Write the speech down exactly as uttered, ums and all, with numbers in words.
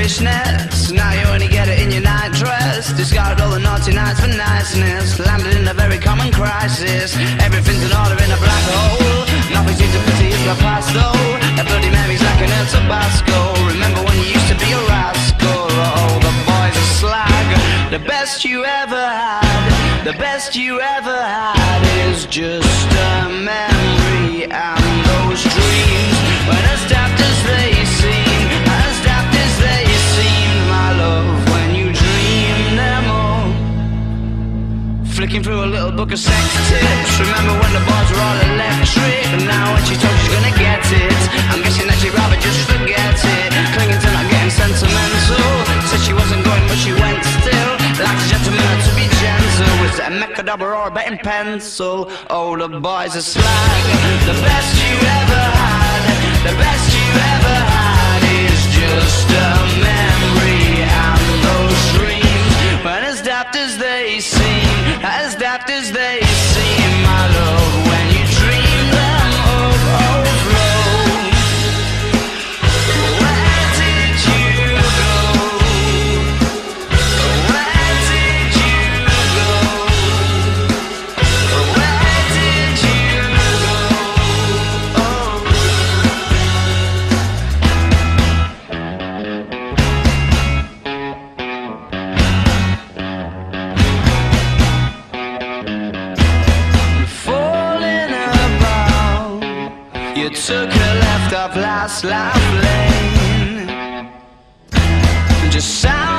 fishnets. Now you only get it in your night dress. Discarded all the naughty nights for niceness. Landed in a very common crisis. Everything's in order in a black hole. Nothing seems to pity is my past though. A bloody memory's like an El Tabasco. Remember when you used to be a rascal? Oh, the boys are slag. The best you ever had, the best you ever had is just a memory. And those dreams, when as daft as they seem, as daft as they seem, my love, when you dream them all. Flicking through a little book of sex tips. Remember when the bars were all electric? And now when she told she's gonna get it, I'm guessing that she'd rather just forget it. Clinging to not getting sentimental. Said she wasn't going but she went still. Like a gentleman had to be gentle. Was it a mechadabra or a betting pencil? Oh, the boys are slag. The best you ever had, the best you ever had is just a memory. And those dreams, when as daft as they seem, as daft as they seem, my love, when you dream them of overflow. Where did you go? Where did you go? Where did you go? Oh. Falling about, you took a left off last life lane. Just sound